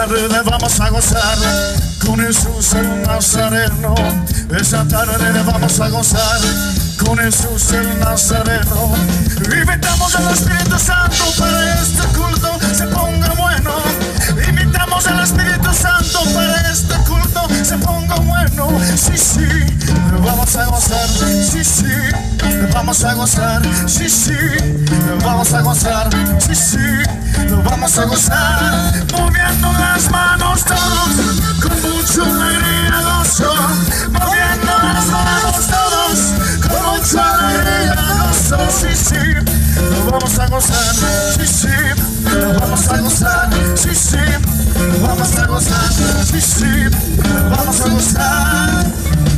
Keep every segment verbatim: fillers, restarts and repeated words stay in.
tarde vamos a gozar con Jesús el Nazareno. Esta tarde vamos a gozar con Jesús el Nazareno. Invitamos al Espíritu Santo para este culto se ponga bueno. Invitamos al Espíritu Santo para este culto se ponga bueno. Sí, sí, vamos a gozar. Sí, sí, vamos a gozar. Sí, sí, vamos a gozar. Sí, sí, vamos a gozar. Moviendo las manos todos con mucha alegría gozo. Moviendo las manos todos con mucha alegría gozo. Sí, sí, vamos a gozar. Sí, sí, vamos a gozar. Sí, sí, vamos a gozar. Sí, sí, vamos a gozar.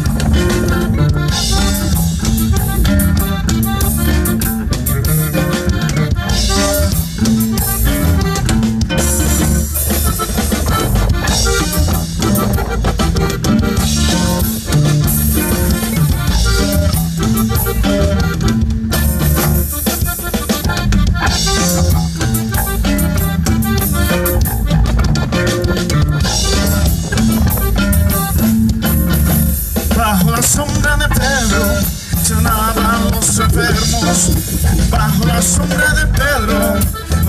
Bajo la sombra de Pedro sanaban los enfermos. Bajo la sombra de Pedro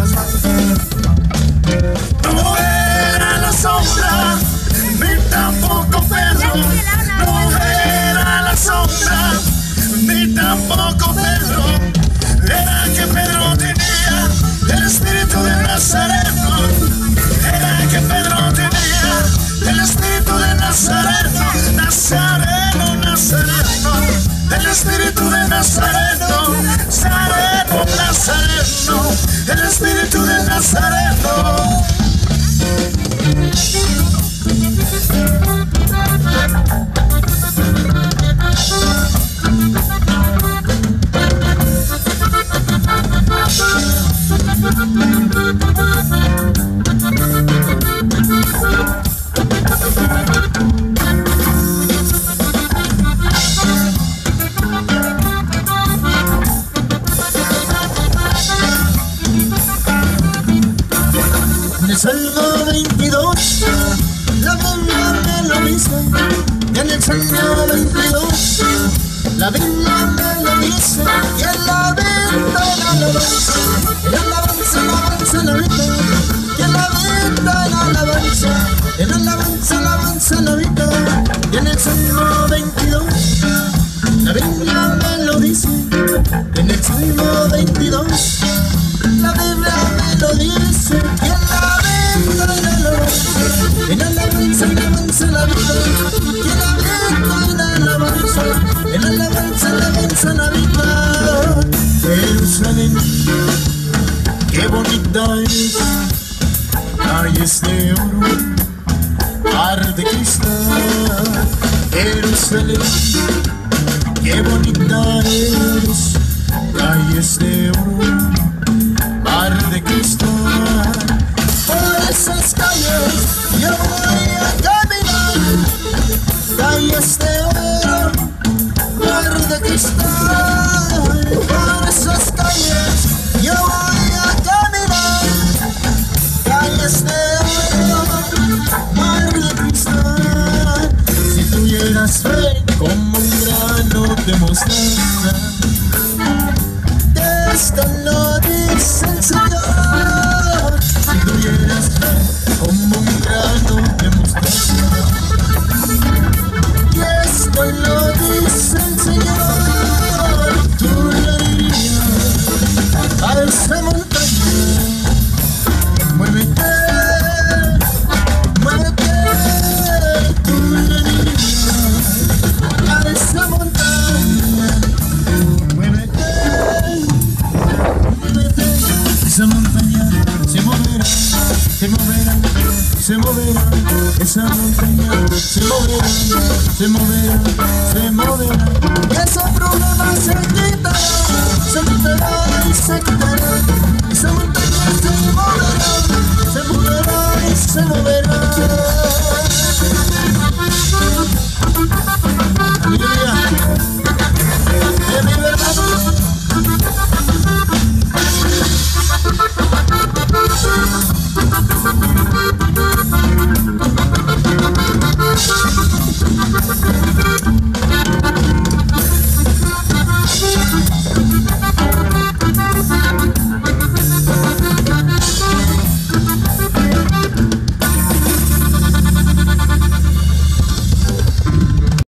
no era la sombra ni tampoco Pedro. No era la sombra ni tampoco Pedro. Era que Pedro tenía el Espíritu de Nazareno. Era que Pedro tenía el Espíritu de Nazareno. Nazareno, Nazareno, el Espíritu de Nazareno. Nazareno, Nazareno, el Espíritu de Nazareno. En el Salmo veintidós, la Biblia me lo dice. En el Salmo veintidós, la Biblia me lo dice. Y en la vida la alabanza, en la alabanza, alabanza, la vida. Y en la vida la alabanza, en la alabanza, alabanza, la vida. Y en el Salmo veintidós, la Biblia me lo dice. En el Salmo veintidós, la Biblia me lo dice. Y en la en la alabanza, alabanza, la vida. Y en la vida, en la alabanza, en la alabanza, alabanza, la vida. Jerusalén, qué bonita es, calles de oro, mar de cristal. Jerusalén, qué bonita eres, calles de oro, mar de cristal. Por esas calles yo voy a caminar, calles de oro, mar de cristal. Por esas calles yo voy a caminar, calles de oro, mar de cristal. Si tuvieras fe como un grano de mostaza, esto lo dice el Señor. Si tuvieras fe como un grano de mostaza, y esto lo dice el Señor, tú le dirías a esa montaña: muévete, muévete. Tú le dirías a esa montaña: muévete, muévete. Esa montaña se moverá, se moverá, se moverá. Esa montaña se moverá, se moverá, se moverá. Ese problema se quitará, se quitará y se quitará. Esa montaña se moverá, se moverá y se moverá.